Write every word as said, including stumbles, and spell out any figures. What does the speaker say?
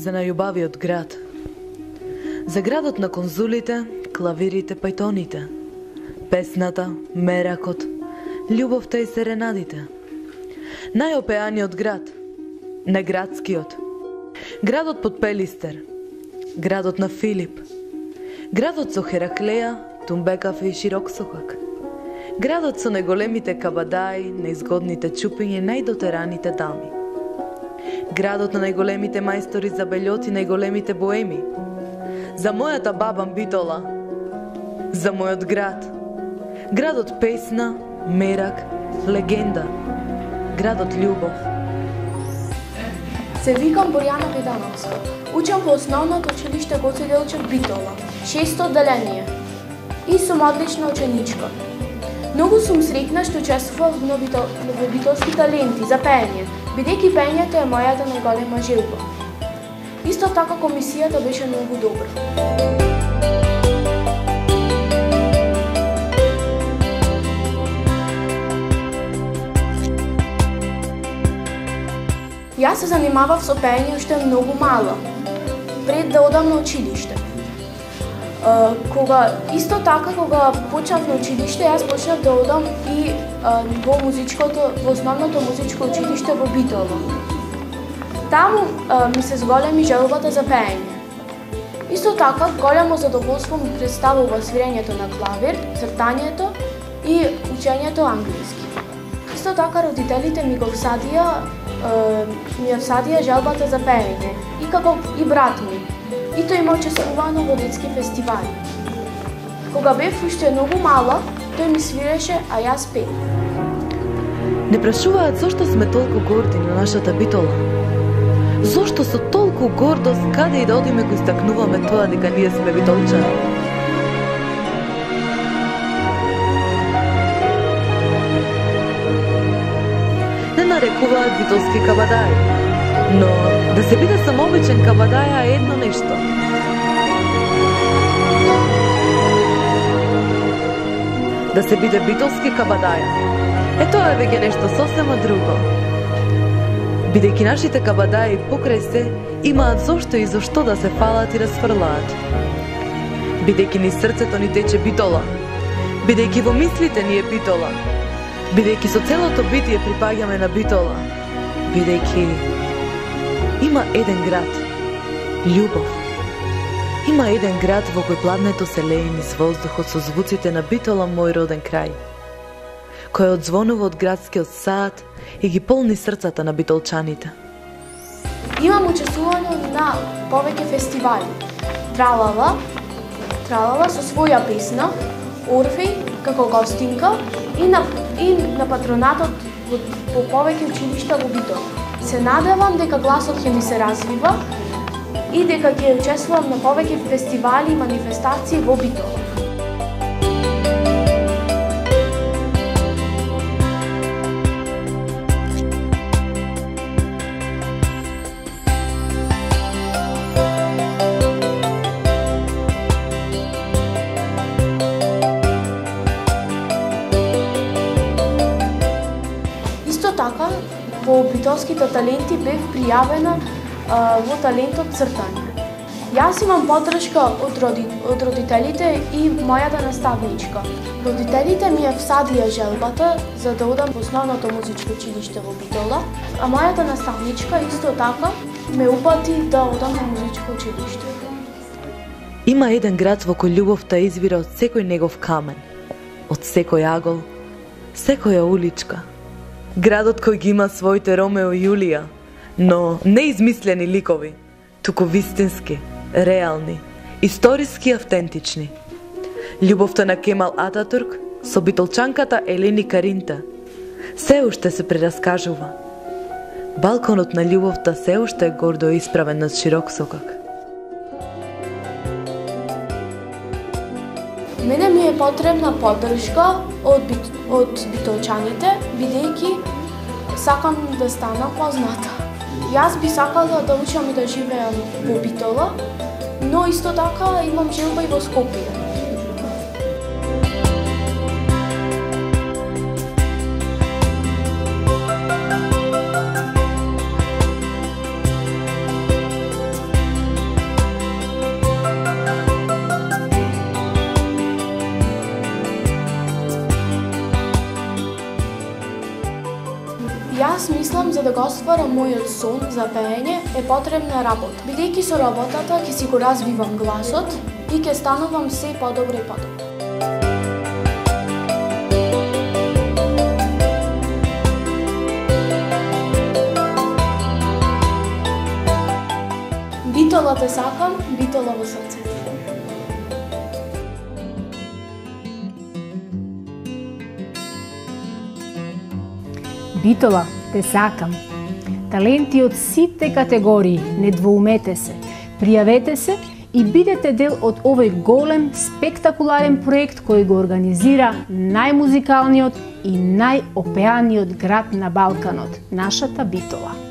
за најубавиот град. За градот на конзулите, клавирите, пајтоните, песната, меракот, љубовта и серенадите. Најопеаниот град, неградскиот, градот под Пелистер, градот на Филип, градот со Хераклеја, Тумбекав и Широксокак, градот со најголемите кабадаи, најзгодните чупиња и најдотераните дами, градот на најголемите мајстори за белјоти, најголемите боеми, за мојата баба Битола, за мојот град, градот песна, мерак, легенда, градот љубов. Се викам Борјана Видановска. Учам во основното училиште Гоце Делчев Битола, шесто одделение. И сум одлична ученичка. Многу сум среќна што учествував во битолски таленти за пеење, бидејќи пеењето е мојата најголема желба. Исто така комисијата беше многу добра. Јас се занимавав со пеење уште многу мала, пред да одам на училиште. Кога исто така кога почнав на училиште, јас почнав да одам и во музичкото, во основното музичко училиште во Битола. Таму ми се зголеми желбата за пеење. Исто така големо задоволство ми представува свирењето на клавир, цртањето и учењето англиски. Исто така родителите ми го всадија ми ја всадија желбата за пеење, и како и брат ми. И тој има учествувано во детски фестивали. Кога бев уште многу мала, тој ми свиреше, а јас пеев. Не прашуваат зошто сме толку горди на нашата Битола. Зошто со толку гордост каде и да одиме го истакнуваме тоа дека ние сме битолчани. Не нарекуваат битолски кабадаи, но да се биде само обичен кабадаја е едно нешто. Да се биде битолски кабадаја, е тоа е веќе нешто сосема друго. Бидејќи нашите кабадаи покрај се имаат зошто и зошто да се фалат и расфрлаат. Бидејќи ни срцето ни тече Битола, бидејќи во мислите ни е Битола, бидејќи со целото битие припаѓаме на Битола, бидејќи има еден град, љубов. Има еден град во кој пладнето се лее низ воздухот со звуците на Битола, мој роден крај, кој одзвонува од градскиот сад и ги полни срцата на битолчаните. Имам учествувано на повеќе фестивали. Тралала, Тралала со своја песна, Орфеј како гостинка и на, и на патронатот во, во повеќе училишта во Битола. Се надевам дека гласот ќе ми се развива и дека ќе учествувам на повеќе фестивали и манифестации во Битола. Така, во битолските таленти бев пријавена а, во талентот цртање. Јас имам поддршка од, роди, од родителите и мојата наставничка. Родителите ми ја всадија желбата за да одам во основното музичко училиште во Битола, а мојата наставничка исто така ме упати да одам на музичко училиште. Има еден град во кој љубовта извира од секој негов камен, од секој агол, секоја уличка. Градот кој ги има своите Ромео и Јулија, но не измислени ликови, туку вистински, реални, историски автентични. Љубовта на Кемал Ататурк со битолчанката Елени Каринта се уште се прераскажува. Балконот на љубовта се уште е гордо исправен над Широксокак. Мене ми е потребна поддршка од, бит, од битолчаните, бидејќи сакам да станам позната. Јас би сакала да учам и да живеам во Битола, но исто така имам желба и во Скопје. Јас мислам за да го остварам мојот сон за пеење е потребна работа. Бидејќи со работата ќе си го развивам гласот и ќе станувам се подобро и подобро. Битола те сакам, битола во срцето. Битола, те сакам. Таленти од сите категории, не двоумете се, пријавете се и бидете дел од овој голем, спектакуларен проект кој го организира најмузикалниот и најопеаниот град на Балканот, нашата Битола.